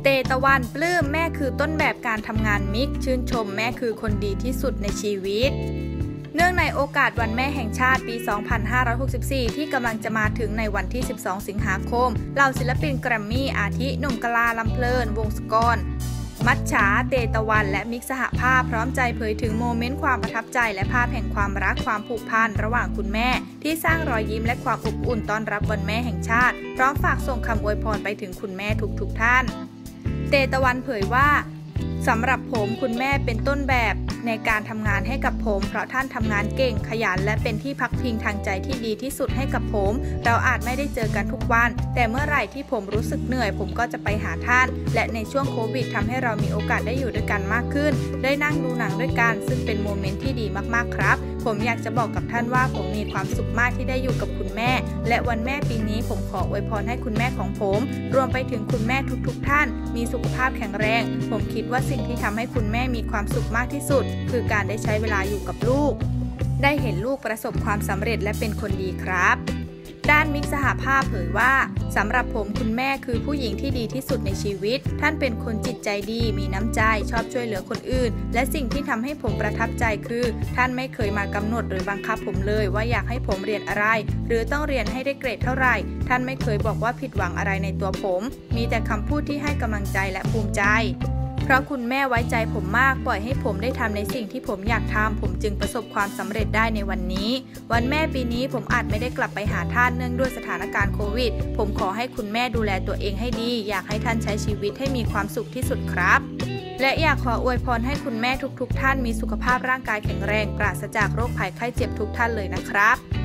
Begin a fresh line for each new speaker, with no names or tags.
เตตะวันปลื้มแม่คือต้นแบบการทำงานมิกชื่นชมแม่คือคนดีที่สุดในชีวิตเนื่องในโอกาสวันแม่แห่งชาติปี 2564 ที่กำลังจะมาถึงในวันที่ 12 สิงหาคมเหล่าศิลปินแกรมมี่อาทิหนุ่มกลาลำเพลินวงศกรมัจฉาเตตะวันและมิกสหภาพพร้อมใจเผยถึงโมเมนต์ความประทับใจและภาพแห่งความรักความผูกพันระหว่างคุณแม่ที่สร้างรอยยิ้มและความอบอุ่นต้อนรับวันแม่แห่งชาติพร้อมฝากส่งคำอวยพรไปถึงคุณแม่ทุกท่านเตตะวันเผยว่าสำหรับผมคุณแม่เป็นต้นแบบในการทำงานให้กับผมเพราะท่านทำงานเก่งขยันและเป็นที่พักพิงทางใจที่ดีที่สุดให้กับผมเราอาจไม่ได้เจอกันทุกวันแต่เมื่อไหร่ที่ผมรู้สึกเหนื่อยผมก็จะไปหาท่านและในช่วงโควิดทำให้เรามีโอกาสได้อยู่ด้วยกันมากขึ้นได้นั่งดูหนังด้วยกันซึ่งเป็นโมเมนต์ที่ดีมากๆครับผมอยากจะบอกกับท่านว่าผมมีความสุขมากที่ได้อยู่กับคุณแม่และวันแม่ปีนี้ผมขออวยพรให้คุณแม่ของผมรวมไปถึงคุณแม่ทุกท่านมีสุขภาพแข็งแรงผมคิดว่าสิ่งที่ทำให้คุณแม่มีความสุขมากที่สุดคือการได้ใช้เวลาอยู่กับลูกได้เห็นลูกประสบความสำเร็จและเป็นคนดีครับด้านมิกสหภาพเผยว่าสำหรับผมคุณแม่คือผู้หญิงที่ดีที่สุดในชีวิตท่านเป็นคนจิตใจดีมีน้ำใจชอบช่วยเหลือคนอื่นและสิ่งที่ทำให้ผมประทับใจคือท่านไม่เคยมากำหนดหรือบังคับผมเลยว่าอยากให้ผมเรียนอะไรหรือต้องเรียนให้ได้เกรดเท่าไหร่ท่านไม่เคยบอกว่าผิดหวังอะไรในตัวผมมีแต่คำพูดที่ให้กำลังใจและภูมิใจเพราะคุณแม่ไว้ใจผมมากปล่อยให้ผมได้ทำในสิ่งที่ผมอยากทำผมจึงประสบความสำเร็จได้ในวันนี้วันแม่ปีนี้ผมอาจไม่ได้กลับไปหาท่านเนื่องด้วยสถานการณ์โควิดผมขอให้คุณแม่ดูแลตัวเองให้ดีอยากให้ท่านใช้ชีวิตให้มีความสุขที่สุดครับและอยากขออวยพรให้คุณแม่ทุกท่านมีสุขภาพร่างกายแข็งแรงปราศจากโรคภัยไข้เจ็บทุกท่านเลยนะครับ